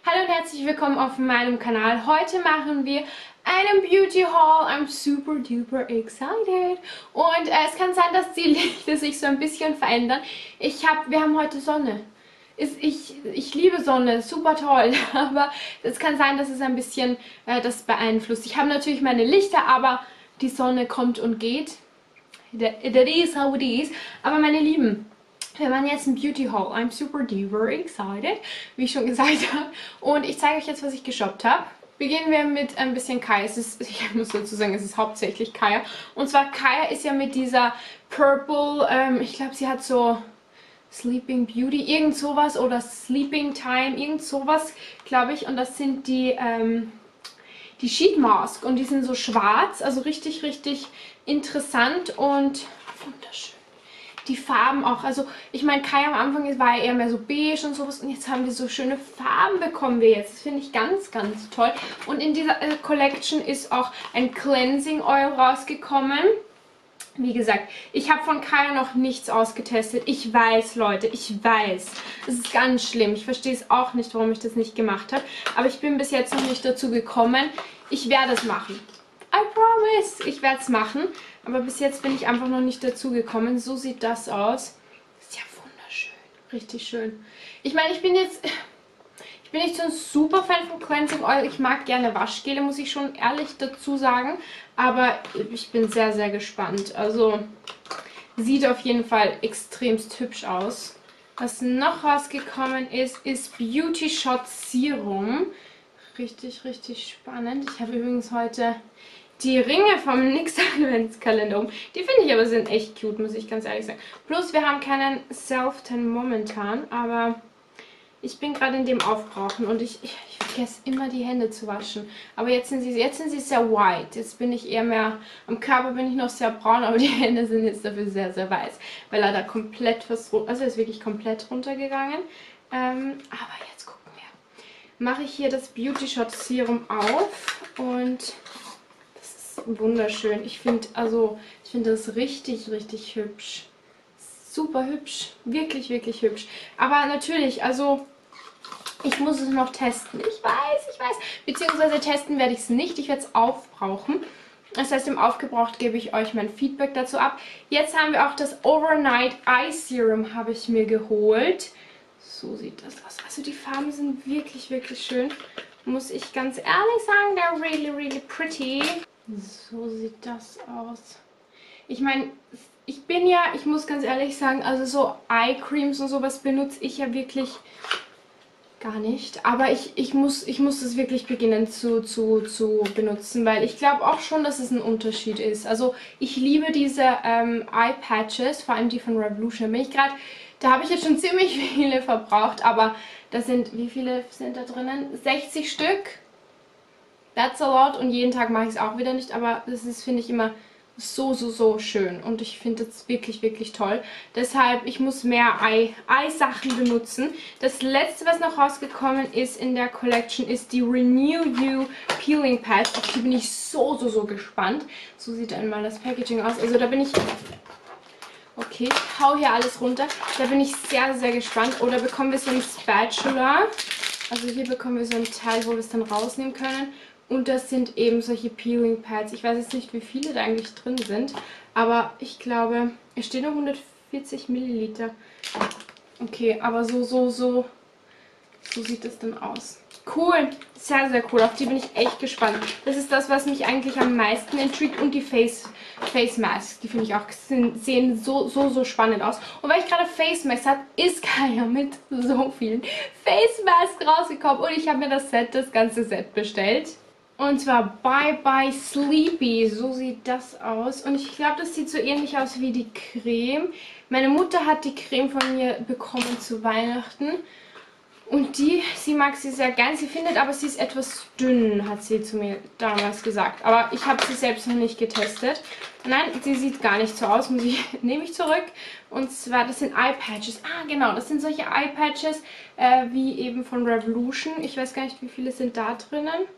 Hallo und herzlich willkommen auf meinem Kanal. Heute machen wir einen Beauty Haul. I'm super duper excited. Und es kann sein, dass die Lichter sich so ein bisschen verändern. Wir haben heute Sonne. Ich liebe Sonne, super toll. Aber es kann sein, dass es ein bisschen das beeinflusst. Ich habe natürlich meine Lichter, aber die Sonne kommt und geht. That is how it is. Aber meine Lieben, wir machen jetzt ein Beauty Haul. I'm super duper excited, wie ich schon gesagt habe. Und ich zeige euch jetzt, was ich geshoppt habe. Beginnen wir mit ein bisschen Kaya. Ich muss dazu sagen, es ist hauptsächlich Kaya. Und zwar Kaya ist ja mit dieser Purple, ich glaube, sie hat so Sleeping Beauty, irgend sowas oder Sleeping Time, irgend sowas, glaube ich. Und das sind die Sheet Mask. Und die sind so schwarz, also richtig, richtig interessant und wunderschön. Die Farben auch, also ich meine, Kaya am Anfang war ja eher mehr so beige und sowas und jetzt haben wir so schöne Farben bekommen wir jetzt. Das finde ich ganz, ganz toll. Und in dieser Collection ist auch ein Cleansing Oil rausgekommen. Wie gesagt, ich habe von Kaya noch nichts ausgetestet. Ich weiß, Leute, ich weiß. Es ist ganz schlimm. Ich verstehe es auch nicht, warum ich das nicht gemacht habe. Aber ich bin bis jetzt noch nicht dazu gekommen. Ich werde es machen. I promise, ich werde es machen. Aber bis jetzt bin ich einfach noch nicht dazu gekommen. So sieht das aus. Ist ja wunderschön. Richtig schön. Ich meine, ich bin nicht so ein super Fan von Cleansing Oil. Ich mag gerne Waschgele, muss ich schon ehrlich dazu sagen. Aber ich bin sehr, sehr gespannt. Also, sieht auf jeden Fall extremst hübsch aus. Was noch rausgekommen ist Beauty Shot Serum. Richtig, richtig spannend. Ich habe übrigens heute die Ringe vom NYX Adventskalender um. Die finde ich aber sind echt cute, muss ich ganz ehrlich sagen. Plus wir haben keinen Self-Tan momentan, aber ich bin gerade in dem Aufbrauchen und ich vergesse immer die Hände zu waschen. Aber jetzt sind sie sehr white. Jetzt bin ich eher mehr, am Körper bin ich noch sehr braun, aber die Hände sind jetzt dafür sehr, sehr weiß. Weil er da komplett fast, also ist wirklich komplett runtergegangen. Aber jetzt gucken wir. Mache ich hier das Beauty Shot Serum auf und wunderschön. Ich finde das richtig, richtig hübsch. Super hübsch. Wirklich, wirklich hübsch. Aber natürlich, also ich muss es noch testen. Ich weiß. Beziehungsweise testen werde ich es nicht. Ich werde es aufbrauchen. Das heißt, im Aufgebraucht gebe ich euch mein Feedback dazu ab. Jetzt haben wir auch das Overnight Eye Serum habe ich mir geholt. So sieht das aus. Also die Farben sind wirklich, wirklich schön. Muss ich ganz ehrlich sagen, they're really, really pretty. So sieht das aus. Ich meine, ich muss ganz ehrlich sagen, also so Eye Creams und sowas benutze ich ja wirklich gar nicht. Aber ich muss das wirklich beginnen zu benutzen, weil ich glaube auch schon, dass es ein Unterschied ist. Also ich liebe diese Eye Patches, vor allem die von Revolution. Da habe ich jetzt schon ziemlich viele verbraucht, aber das sind, wie viele sind da drinnen? 60 Stück. That's a lot und jeden Tag mache ich es auch wieder nicht, aber das ist, finde ich, immer so schön und ich finde das wirklich, wirklich toll. Deshalb, ich muss mehr Eye-Sachen benutzen. Das letzte, was noch rausgekommen ist in der Collection, ist die Renew You Peeling Pad. Auf die bin ich so gespannt. So sieht einmal das Packaging aus. Also da bin ich... Okay, ich hau hier alles runter. Da bin ich sehr, sehr gespannt. Oder bekommen wir so ein Spatula. Also hier bekommen wir so ein Teil, wo wir es dann rausnehmen können. Und das sind eben solche Peeling Pads. Ich weiß jetzt nicht, wie viele da eigentlich drin sind. Aber ich glaube, es steht noch 140 Milliliter. Okay, aber so sieht das dann aus. Cool, sehr, sehr cool. Auf die bin ich echt gespannt. Das ist das, was mich eigentlich am meisten intrigued. Und die Face Mask, die finde ich auch, sehen so spannend aus. Und weil ich gerade Face Mask habe, ist Kaya mit so vielen Face Masks rausgekommen. Und ich habe mir das ganze Set bestellt. Und zwar Bye Bye Sleepy, so sieht das aus. Und ich glaube, das sieht so ähnlich aus wie die Creme. Meine Mutter hat die Creme von mir bekommen zu Weihnachten. Und sie mag sie sehr gern. Sie findet aber, sie ist etwas dünn, hat sie zu mir damals gesagt. Aber ich habe sie selbst noch nicht getestet. Nein, sie sieht gar nicht so aus, nehme ich zurück. Und zwar, das sind Eye Patches. Ah, genau, das sind solche Eye Patches wie eben von Revolution. Ich weiß gar nicht, wie viele sind da drinnen.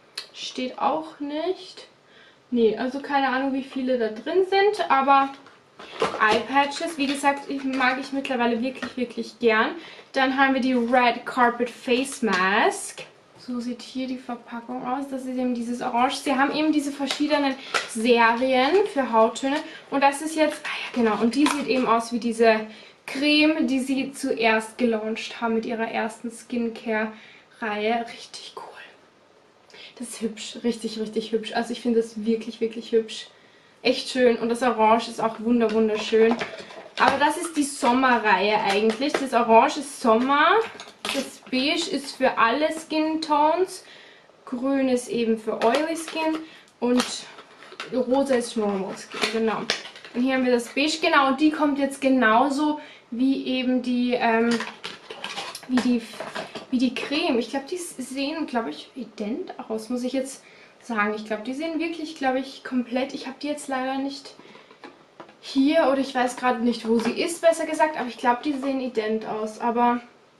Steht auch nicht. Nee, also keine Ahnung, wie viele da drin sind, aber Eye Patches. Wie gesagt, mag ich mittlerweile wirklich, wirklich gern. Dann haben wir die Red Carpet Face Mask. So sieht hier die Verpackung aus. Das ist eben dieses Orange. Sie haben eben diese verschiedenen Serien für Hauttöne. Und das ist jetzt, genau, und die sieht eben aus wie diese Creme, die sie zuerst gelauncht haben mit ihrer ersten Skincare-Reihe. Richtig cool. Das ist hübsch. Richtig, richtig hübsch. Also ich finde das wirklich, wirklich hübsch. Echt schön. Und das Orange ist auch wunderschön. Aber das ist die Sommerreihe eigentlich. Das Orange ist Sommer. Das Beige ist für alle Skin Tones. Grün ist eben für Oily Skin. Und Rosa ist Normal Skin. Genau. Und hier haben wir das Beige. Genau. Und die kommt jetzt genauso wie eben die, wie die Creme. Ich glaube, die sehen, glaube ich, ident aus. Muss ich jetzt sagen. Ich glaube, die sehen wirklich, glaube ich, komplett. Ich habe die jetzt leider nicht hier oder ich weiß gerade nicht, wo sie ist, besser gesagt. Aber ich glaube, die sehen ident aus. Aber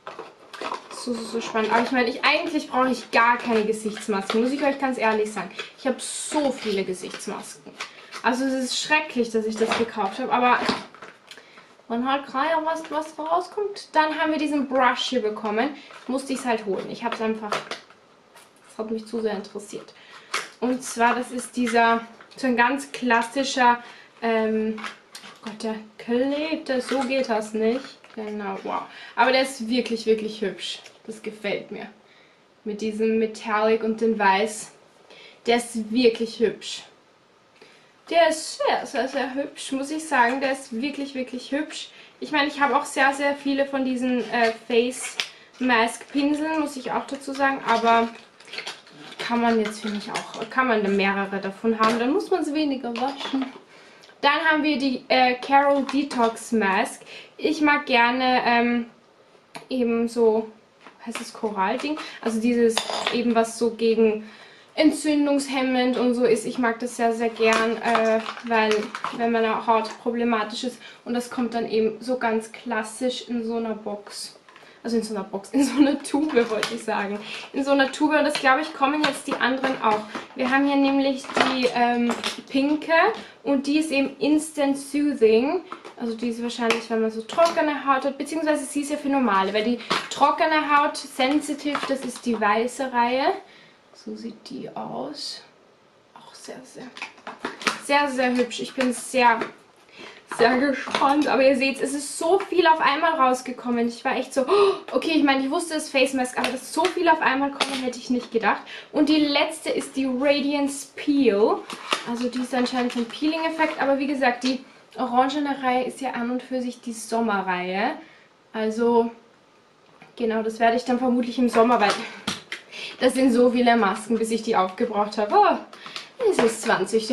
so spannend. Aber ich meine, eigentlich brauche ich gar keine Gesichtsmasken. Muss ich euch ganz ehrlich sagen. Ich habe so viele Gesichtsmasken. Also es ist schrecklich, dass ich das gekauft habe. Aber man halt gerade was rauskommt. Dann haben wir diesen Brush hier bekommen. Musste ich es halt holen. Ich habe es einfach... Das hat mich zu sehr interessiert. Und zwar, das ist dieser, so ein ganz klassischer, Gott, der klebt, so geht das nicht. Genau, wow. Aber der ist wirklich, wirklich hübsch. Das gefällt mir. Mit diesem Metallic und dem Weiß. Der ist wirklich hübsch. Der ist sehr, sehr, sehr hübsch, muss ich sagen. Der ist wirklich, wirklich hübsch. Ich meine, ich habe auch sehr, sehr viele von diesen Face Mask Pinseln, muss ich auch dazu sagen. Aber... kann man jetzt, finde ich auch, kann man mehrere davon haben, dann muss man es weniger waschen. Dann haben wir die Carol Detox Mask. Ich mag gerne eben so, heißt es Korallding? Also dieses eben, was so gegen entzündungshemmend und so ist. Ich mag das sehr, sehr gern, weil wenn meine Haut problematisch ist und das kommt dann eben so ganz klassisch in so einer Box. Also in so einer Box, in so einer Tube, wollte ich sagen. In so einer Tube, und das glaube ich, kommen jetzt die anderen auch. Wir haben hier nämlich die pinke und die ist eben Instant Soothing. Also die ist wahrscheinlich, wenn man so trockene Haut hat, beziehungsweise sie ist ja für normale, weil die trockene Haut, Sensitive, das ist die weiße Reihe. So sieht die aus. Auch sehr, sehr hübsch. Ich bin sehr gespannt, aber ihr seht, es ist so viel auf einmal rausgekommen. Ich war echt so, okay, ich meine, ich wusste es Face Mask, aber dass so viel auf einmal kommen, hätte ich nicht gedacht. Und die letzte ist die Radiance Peel. Also die ist anscheinend ein Peeling-Effekt, aber wie gesagt, die orangene Reihe ist ja an und für sich die Sommerreihe. Also, genau, das werde ich dann vermutlich im Sommer, weil das sind so viele Masken, bis ich die aufgebraucht habe. Oh, es ist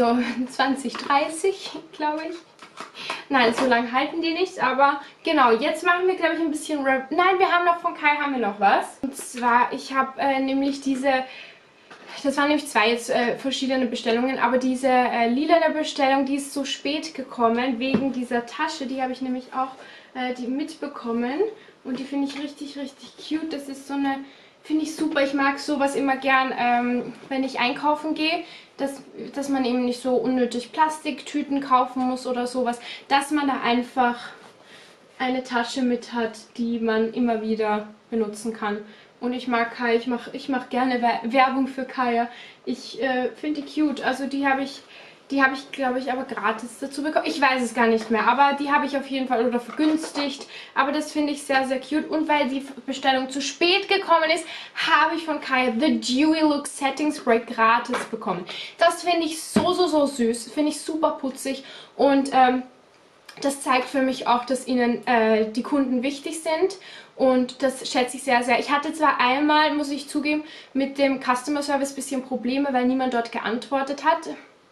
20:30, glaube ich. Nein, so lange halten die nicht, aber genau, jetzt machen wir, glaube ich, ein bisschen Nein, wir haben noch von Kai, haben wir noch was. Und zwar, ich habe nämlich diese, das waren nämlich zwei jetzt verschiedene Bestellungen, aber diese lilane Bestellung, die ist so spät gekommen, wegen dieser Tasche, die habe ich nämlich auch die mitbekommen und die finde ich richtig, richtig cute. Das ist so eine, finde ich super, ich mag sowas immer gern, wenn ich einkaufen gehe, dass man eben nicht so unnötig Plastiktüten kaufen muss oder sowas, dass man da einfach eine Tasche mit hat, die man immer wieder benutzen kann. Und ich mag Kai, ich mach gerne Werbung für Kaya. Ich finde die cute, also die habe ich, glaube ich, aber gratis dazu bekommen. Ich weiß es gar nicht mehr, aber die habe ich auf jeden Fall oder vergünstigt. Aber das finde ich sehr, sehr cute. Und weil die Bestellung zu spät gekommen ist, habe ich von Kaya The Dewy Look Setting Spray gratis bekommen. Das finde ich so süß. Finde ich super putzig. Und das zeigt für mich auch, dass ihnen die Kunden wichtig sind. Und das schätze ich sehr, sehr. Ich hatte zwar einmal, muss ich zugeben, mit dem Customer Service ein bisschen Probleme, weil niemand dort geantwortet hat.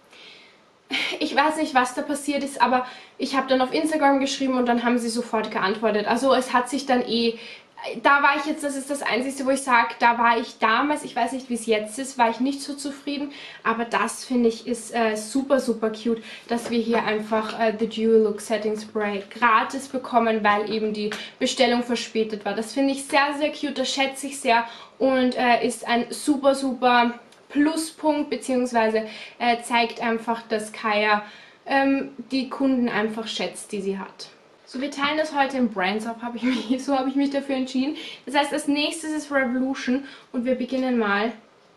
Ich weiß nicht, was da passiert ist, aber ich habe dann auf Instagram geschrieben und dann haben sie sofort geantwortet. Also es hat sich dann da war ich jetzt, das ist das Einzige, wo ich sage, da war ich damals, ich weiß nicht, wie es jetzt ist, war ich nicht so zufrieden. Aber das, finde ich, ist super, super cute, dass wir hier einfach The Dewy Look Setting Spray gratis bekommen, weil eben die Bestellung verspätet war. Das finde ich sehr, sehr cute, das schätze ich sehr und ist ein super, super Pluspunkt, beziehungsweise zeigt einfach, dass Kaya die Kunden einfach schätzt, die sie hat. So, wir teilen das heute in Brands auf, so habe ich mich dafür entschieden. Das heißt, als nächstes ist Revolution und wir beginnen mal mit,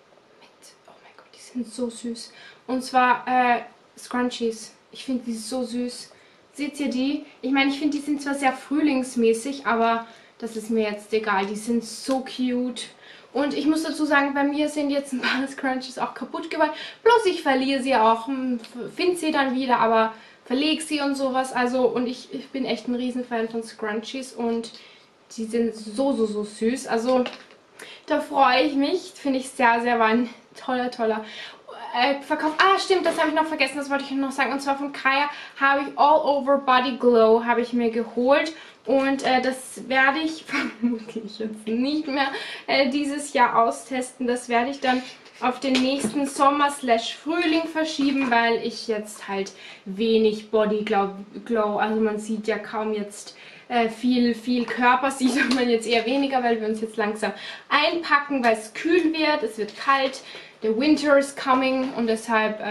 oh mein Gott, die sind so süß. Und zwar Scrunchies. Ich finde die so süß. Seht ihr die? Ich meine, ich finde, die sind zwar sehr frühlingsmäßig, aber das ist mir jetzt egal. Die sind so cute. Und ich muss dazu sagen, bei mir sind jetzt ein paar Scrunchies auch kaputt geworden. Bloß ich verliere sie auch, finde sie dann wieder, aber verlege sie und sowas. Also, und ich bin echt ein Riesenfan von Scrunchies und die sind so süß. Also, da freue ich mich. Finde ich sehr, sehr, war ein toller Verkauf. Ah, stimmt, das habe ich noch vergessen, das wollte ich noch sagen. Und zwar von Kaya habe ich All Over Body Glow habe ich mir geholt. Und das werde ich vermutlich jetzt nicht mehr dieses Jahr austesten. Das werde ich dann auf den nächsten Sommer/Frühling verschieben, weil ich jetzt halt wenig Body Glow, also man sieht ja kaum jetzt viel Körper, sieht man jetzt eher weniger, weil wir uns jetzt langsam einpacken, weil es kühl wird, es wird kalt, der Winter is coming und deshalb,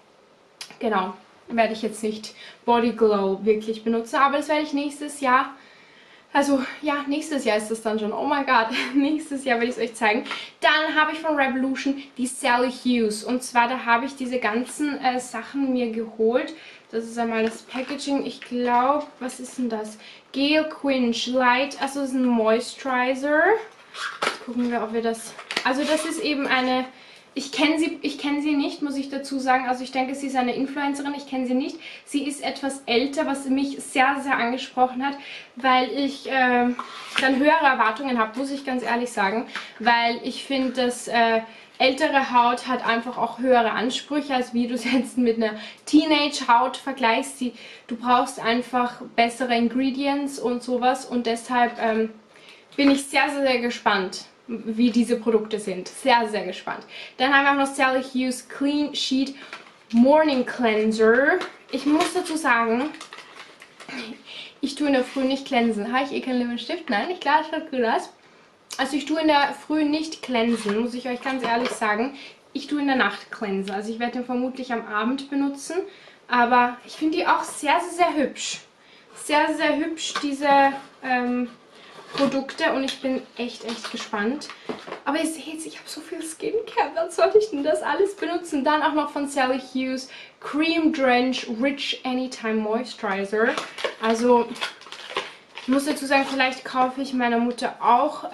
genau, werde ich jetzt nicht Body Glow wirklich benutzen, aber das werde ich nächstes Jahr. Also, ja, nächstes Jahr ist das dann schon. Oh mein Gott, nächstes Jahr werde ich es euch zeigen. Dann habe ich von Revolution die Sally Hughes. Und zwar, da habe ich diese ganzen Sachen mir geholt. Das ist einmal das Packaging. Ich glaube, was ist denn das? Gel Quench Light. Also, das ist ein Moisturizer. Jetzt gucken wir, ob wir das... Also, das ist eben eine... Ich kenne sie nicht, muss ich dazu sagen. Also ich denke, sie ist eine Influencerin, ich kenne sie nicht. Sie ist etwas älter, was mich sehr, sehr angesprochen hat, weil ich dann höhere Erwartungen habe, muss ich ganz ehrlich sagen. Weil ich finde, dass ältere Haut hat einfach auch höhere Ansprüche, als wie du es jetzt mit einer Teenage-Haut vergleichst. Du brauchst einfach bessere Ingredients und sowas und deshalb bin ich sehr, sehr, sehr gespannt, wie diese Produkte sind. Sehr, sehr gespannt. Dann haben wir auch noch Sally Hughes Clean Sheet Morning Cleanser. Ich muss dazu sagen, ich tue in der Früh nicht cleansen. Habe ich keinen Lippenstift? Nein, nicht klar, schaut gut aus. Also ich tue in der Früh nicht cleansen, muss ich euch ganz ehrlich sagen. Ich tue in der Nacht cleansen. Also ich werde den vermutlich am Abend benutzen. Aber ich finde die auch sehr, sehr, sehr hübsch. Sehr, sehr hübsch, diese Produkte und ich bin echt gespannt. Aber ihr seht, ich habe so viel Skincare, wann sollte ich denn das alles benutzen? Dann auch noch von Sally Hughes Cream Drench Rich Anytime Moisturizer. Also, ich muss dazu sagen, vielleicht kaufe ich meiner Mutter auch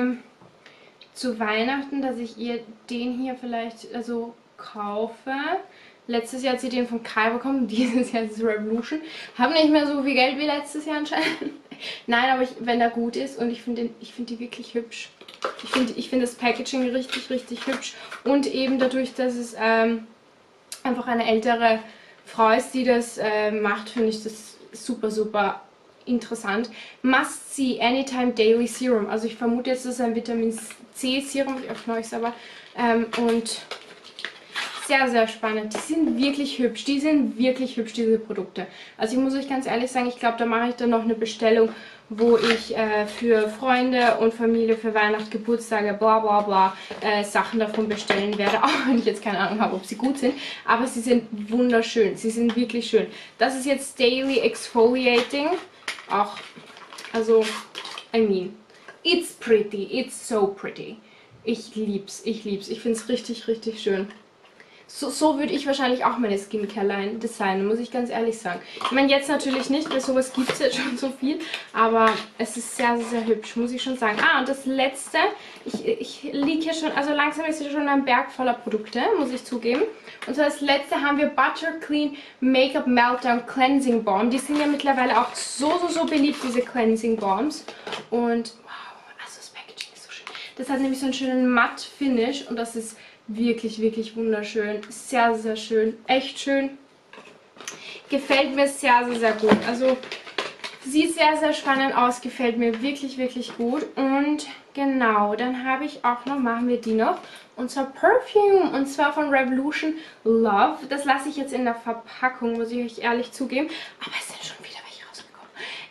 zu Weihnachten, dass ich ihr den hier vielleicht kaufe. Letztes Jahr hat sie den von Kai bekommen, dieses Jahr ist es Revolution. Habe nicht mehr so viel Geld wie letztes Jahr anscheinend. Nein, aber wenn der gut ist und ich finde die wirklich hübsch. Ich finde das Packaging richtig hübsch. Und eben dadurch, dass es einfach eine ältere Frau ist, die das macht, finde ich das super interessant. Must See Anytime Daily Serum. Also ich vermute jetzt, das ist ein Vitamin C Serum. Ich öffne euch es aber. Und sehr, sehr spannend. Die sind wirklich hübsch. Die sind wirklich hübsch, diese Produkte. Also ich muss euch ganz ehrlich sagen, ich glaube, da mache ich dann noch eine Bestellung, wo ich für Freunde und Familie für Weihnachten, Geburtstage, bla bla bla, Sachen davon bestellen werde. Auch wenn ich jetzt keine Ahnung habe, ob sie gut sind. Aber sie sind wunderschön. Sie sind wirklich schön. Das ist jetzt Daily Exfoliating. Auch, also, I mean, it's pretty. It's so pretty. Ich lieb's. Ich finde es richtig schön. So würde ich wahrscheinlich auch meine Skincare-Line designen, muss ich ganz ehrlich sagen. Ich meine, jetzt natürlich nicht, weil sowas gibt es jetzt schon so viel. Aber es ist sehr, sehr hübsch, muss ich schon sagen. Ah, und das letzte, ich liege hier schon, also langsam ist hier schon ein Berg voller Produkte, muss ich zugeben. Und zwar das letzte haben wir Butter Clean Makeup Meltdown Cleansing Balm. Die sind ja mittlerweile auch so beliebt, diese Cleansing Balms. Und wow, also das Packaging ist so schön. Das hat nämlich so einen schönen Matt-Finish und das ist wirklich wunderschön. Sehr, sehr schön. Echt schön. Gefällt mir sehr, sehr gut. Also sieht sehr, sehr spannend aus. Gefällt mir wirklich gut. Und genau, dann habe ich auch noch, machen wir die noch. Und zwar Perfume. Und zwar von Revolution Love. Das lasse ich jetzt in der Verpackung, muss ich euch ehrlich zugeben. Aber es sind schon wieder welche rausgekommen.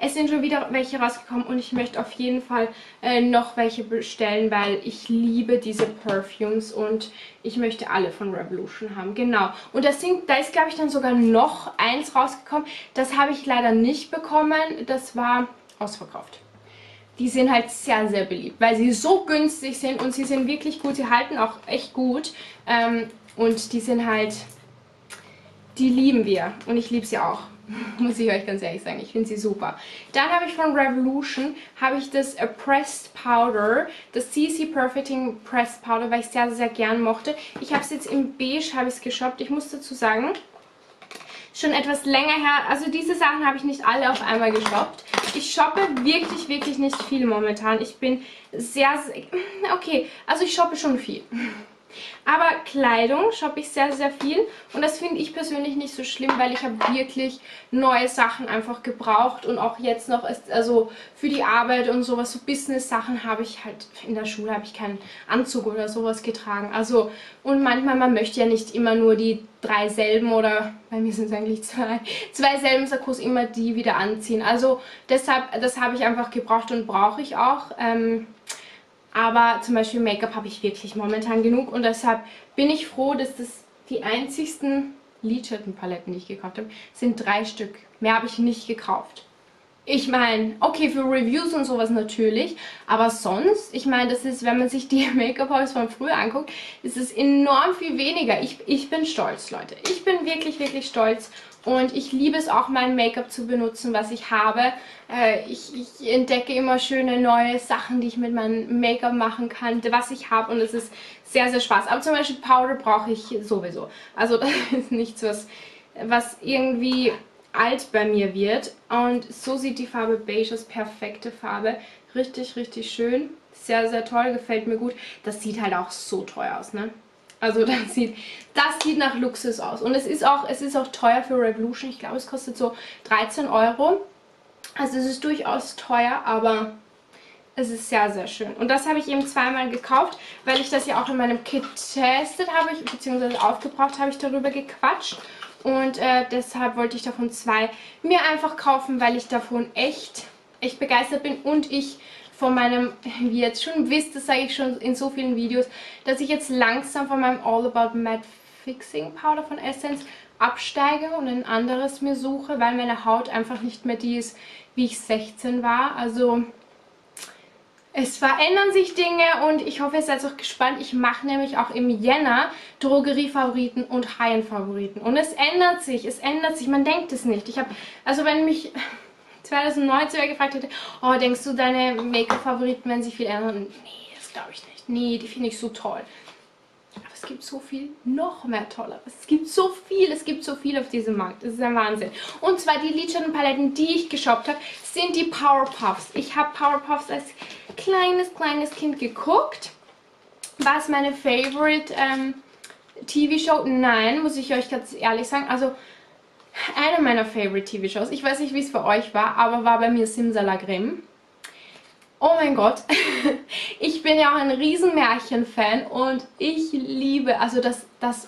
Es sind schon wieder welche rausgekommen und ich möchte auf jeden Fall noch welche bestellen, weil ich liebe diese Perfumes und ich möchte alle von Revolution haben. Genau. Und da ist, glaube ich, dann sogar noch eins rausgekommen. Das habe ich leider nicht bekommen. Das war ausverkauft. Die sind halt sehr, sehr beliebt, weil sie so günstig sind und sie sind wirklich gut. Sie halten auch echt gut. Und die sind halt, die lieben wir. Und ich liebe sie auch. Muss ich euch ganz ehrlich sagen. Ich finde sie super. Dann habe ich von Revolution, habe ich das Pressed Powder, das CC Perfecting Pressed Powder, weil ich es sehr, sehr gern mochte. Ich habe es jetzt im Beige, habe ich es geshoppt. Ich muss dazu sagen, schon etwas länger her, also diese Sachen habe ich nicht alle auf einmal geshoppt. Ich shoppe wirklich, wirklich nicht viel momentan. Ich bin sehr, okay, also ich shoppe schon viel. Aber Kleidung shoppe ich sehr, sehr viel und das finde ich persönlich nicht so schlimm, weil ich habe wirklich neue Sachen einfach gebraucht und auch jetzt noch, also für die Arbeit und sowas, so Business-Sachen habe ich halt, in der Schule habe ich keinen Anzug oder sowas getragen. Also, und manchmal, man möchte ja nicht immer nur die 3 selben oder, bei mir sind es eigentlich 2 selben Sakkos immer die wieder anziehen. Also deshalb, das habe ich einfach gebraucht und brauche ich auch. Aber zum Beispiel Make-up habe ich wirklich momentan genug und deshalb bin ich froh, dass das die einzigsten Lidschattenpaletten, die ich gekauft habe, sind 3 Stück. Mehr habe ich nicht gekauft. Ich meine, okay, für Reviews und sowas natürlich, aber sonst, ich meine, das ist, wenn man sich die Make-up-Hauls von früher anguckt, ist es enorm viel weniger. Ich bin stolz, Leute. Ich bin wirklich, wirklich stolz und ich liebe es auch, mein Make-up zu benutzen, was ich habe. Ich entdecke immer schöne neue Sachen, die ich mit meinem Make-up machen kann, was ich habe und es ist sehr, sehr Spaß. Aber zum Beispiel Powder brauche ich sowieso. Also das ist nichts, was irgendwie alt bei mir wird. Und so sieht die Farbe Beige aus, perfekte Farbe. Richtig, richtig schön. Sehr, sehr toll, gefällt mir gut. Das sieht halt auch so teuer aus, ne? Also das sieht nach Luxus aus. Und es ist auch teuer für Revolution. Ich glaube, es kostet so 13 Euro. Also es ist durchaus teuer, aber es ist sehr, sehr schön. Und das habe ich eben zweimal gekauft, weil ich das ja auch in meinem Kit getestet habe, beziehungsweise aufgebraucht habe ich darüber gequatscht. Und deshalb wollte ich davon 2 mir einfach kaufen, weil ich davon echt begeistert bin. Und ich von meinem, wie ihr jetzt schon wisst, das sage ich schon in so vielen Videos, dass ich jetzt langsam von meinem All About Matte Fixing Powder von Essence absteige und ein anderes mir suche, weil meine Haut einfach nicht mehr die ist, wie ich 16 war. Also es verändern sich Dinge und ich hoffe, ihr seid auch gespannt. Ich mache nämlich auch im Jänner Drogeriefavoriten und High-End-Favoriten. Und es ändert sich, man denkt es nicht. Also wenn mich 2019 wer gefragt hätte, oh, denkst du, deine Make-up-Favoriten werden sich viel ändern? Nee, das glaube ich nicht. Nee, die finde ich so toll. Aber es gibt so viel noch mehr Tolleres. Es gibt so viel auf diesem Markt. Das ist ein Wahnsinn. Und zwar die Lidschattenpaletten, die ich geshoppt habe, sind die Powerpuffs. Ich habe Powerpuffs als kleines Kind geguckt. War es meine Favorite TV-Show? Nein, muss ich euch ganz ehrlich sagen. Also eine meiner Favorite TV-Shows, ich weiß nicht, wie es für euch war, aber war bei mir Simsalagrim. Oh mein Gott, ich bin ja auch ein riesen Märchen-Fan und ich liebe, also das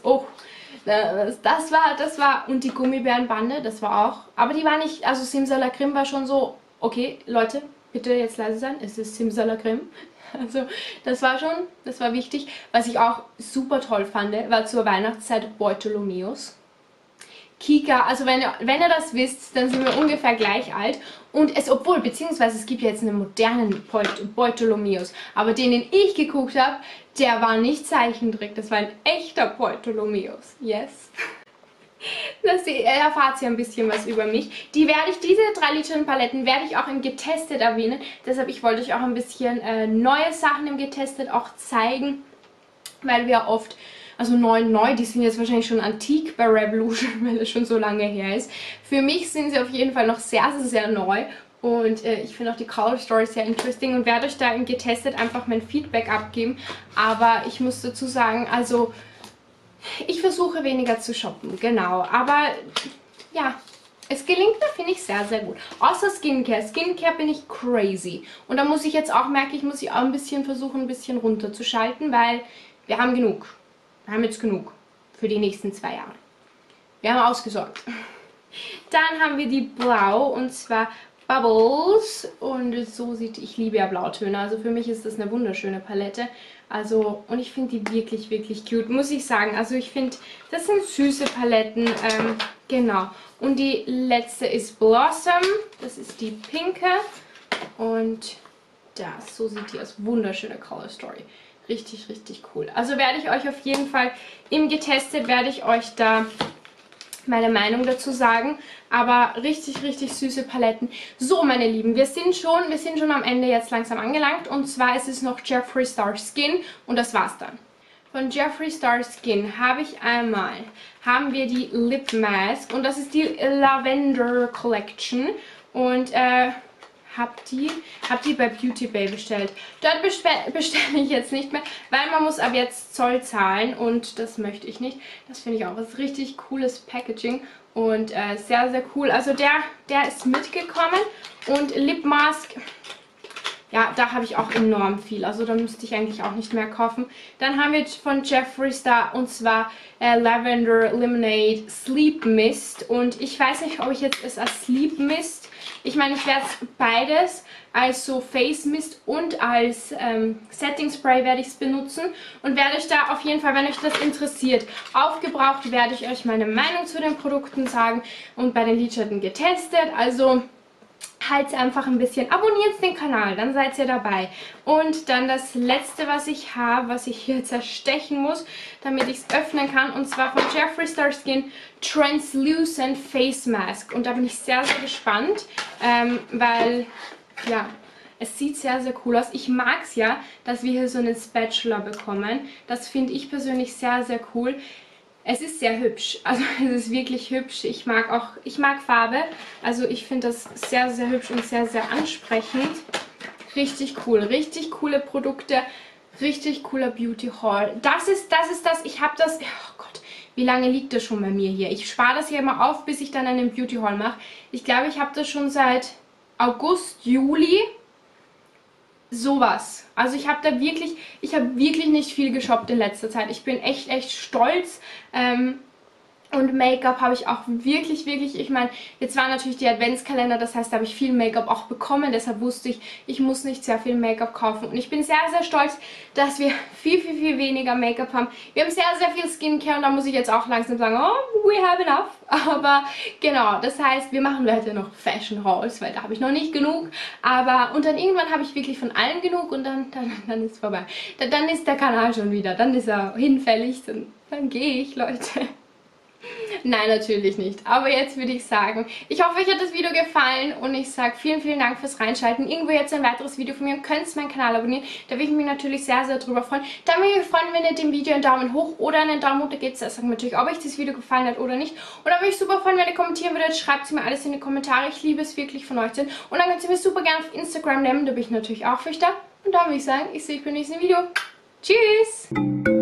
war, und die Gummibärenbande, das war auch, aber die war nicht, also Simsalagrim war schon so, okay, Leute, bitte jetzt leise sein, es ist Simsalagrim. Also das war wichtig. Was ich auch super toll fand, war zur Weihnachtszeit Bartholomäus. Kika, also wenn ihr das wisst, dann sind wir ungefähr gleich alt. Und beziehungsweise es gibt ja jetzt einen modernen Bartholomäus. Aber den ich geguckt habe, der war nicht Zeichentrick, das war ein echter Bartholomäus. Yes. Das erfahrt ihr ein bisschen was über mich. Diese 3 Liter Paletten werde ich auch im Getestet erwähnen. Deshalb, ich wollte euch auch ein bisschen neue Sachen im Getestet auch zeigen. Weil wir oft, also neu, die sind jetzt wahrscheinlich schon antik bei Revolution, weil es schon so lange her ist. Für mich sind sie auf jeden Fall noch sehr, sehr, sehr neu. Und ich finde auch die Color Story sehr interesting und werde euch da im Getestet einfach mein Feedback abgeben. Aber ich muss dazu sagen, also ich versuche weniger zu shoppen, genau. Aber ja, es gelingt mir, finde ich, sehr, sehr gut. Außer Skincare. Skincare bin ich crazy. Und da muss ich jetzt auch, merke ich, muss ich auch ein bisschen versuchen, ein bisschen runterzuschalten, weil wir haben genug. Wir haben jetzt genug für die nächsten 2 Jahre. Wir haben ausgesorgt. Dann haben wir die Blau, und zwar Bubbles. Und so sieht, ich liebe ja Blautöne, also für mich ist das eine wunderschöne Palette. Also, und ich finde die wirklich, wirklich cute, muss ich sagen. Also ich finde, das sind süße Paletten, genau. Und die letzte ist Blossom, das ist die pinke. Und das, so sieht die aus, wunderschöne Color Story. Richtig, richtig cool. Also werde ich euch auf jeden Fall im Getestet, werde ich euch da meine Meinung dazu sagen. Aber richtig, richtig süße Paletten. So, meine Lieben, wir sind schon am Ende jetzt langsam angelangt. Und zwar ist es noch Jeffree Star Skin und das war's dann. Von Jeffree Star Skin haben wir die Lip Mask und das ist die Lavender Collection. Und hab die bei Beauty Bay bestellt. Dort bestelle ich jetzt nicht mehr, weil man muss ab jetzt Zoll zahlen und das möchte ich nicht. Das finde ich auch was richtig cooles Packaging und sehr, sehr cool. Also der ist mitgekommen und Lip Mask, ja, da habe ich auch enorm viel. Also da müsste ich eigentlich auch nicht mehr kaufen. Dann haben wir von Jeffree Star und zwar Lavender Lemonade Sleep Mist. Und ich weiß nicht, ob ich jetzt es als Sleep Mist, ich meine, ich werde beides als so Face Mist und als Setting Spray werde ich es benutzen. Und werde euch da auf jeden Fall, wenn euch das interessiert, aufgebraucht, werde ich euch meine Meinung zu den Produkten sagen. Und bei den Lidschatten getestet. Also halt einfach ein bisschen, abonniert den Kanal, dann seid ihr dabei. Und dann das letzte, was ich habe, was ich hier zerstechen muss, damit ich es öffnen kann, und zwar von Jeffree Star Skin Translucent Face Mask. Und da bin ich sehr, sehr gespannt, weil, ja, es sieht sehr, sehr cool aus. Ich mag es ja, dass wir hier so einen Spatula bekommen. Das finde ich persönlich sehr, sehr cool. Es ist sehr hübsch, also es ist wirklich hübsch. Ich mag Farbe, also ich finde das sehr, sehr hübsch und sehr, sehr ansprechend. Richtig cool, richtig coole Produkte, richtig cooler Beauty Haul. Das ist das, ich habe das, oh Gott, wie lange liegt das schon bei mir hier? Ich spare das hier immer auf, bis ich dann einen Beauty Haul mache. Ich glaube, ich habe das schon seit August, Juli. Sowas. Also ich habe wirklich nicht viel geshoppt in letzter Zeit. Ich bin echt stolz. Und Make-up habe ich auch wirklich, ich meine, jetzt waren natürlich die Adventskalender, das heißt, da habe ich viel Make-up auch bekommen, deshalb wusste ich, ich muss nicht sehr viel Make-up kaufen. Und ich bin sehr, sehr stolz, dass wir viel weniger Make-up haben. Wir haben sehr, sehr viel Skincare und da muss ich jetzt auch langsam sagen, oh, we have enough. Aber genau, das heißt, wir machen heute noch Fashion Hauls, weil da habe ich noch nicht genug. Und dann irgendwann habe ich wirklich von allem genug und dann ist es vorbei. Dann ist der Kanal schon wieder, dann ist er hinfällig, dann gehe ich, Leute. Nein, natürlich nicht. Aber jetzt würde ich sagen, ich hoffe, euch hat das Video gefallen und ich sage vielen Dank fürs Reinschalten. Irgendwo jetzt ein weiteres Video von mir und könnt meinen Kanal abonnieren. Da würde ich mich natürlich sehr, sehr drüber freuen. Dann würde ich mich freuen, wenn ihr dem Video einen Daumen hoch oder einen Daumen runter gebt. Das sagt mir natürlich, ob euch das Video gefallen hat oder nicht. Und dann würde ich super freuen, wenn ihr kommentieren würdet. Schreibt es mir alles in die Kommentare. Ich liebe es wirklich von euch zu sehen. Und dann könnt ihr mir super gerne auf Instagram nehmen. Da bin ich natürlich auch für euch da. Und dann würde ich sagen, ich sehe euch beim nächsten Video. Tschüss!